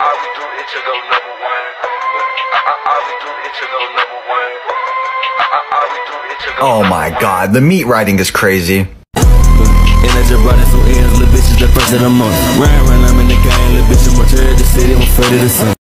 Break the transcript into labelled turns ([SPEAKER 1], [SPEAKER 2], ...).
[SPEAKER 1] would do it to go number one. I would do it to go number one. I would do it to go.
[SPEAKER 2] Oh my god, the meat writing is crazy.
[SPEAKER 3] And I just brought in some ends, little bitches the first of the month. Ryan, I'm in the game, little bitches, my the city, I'm afraid of the sun.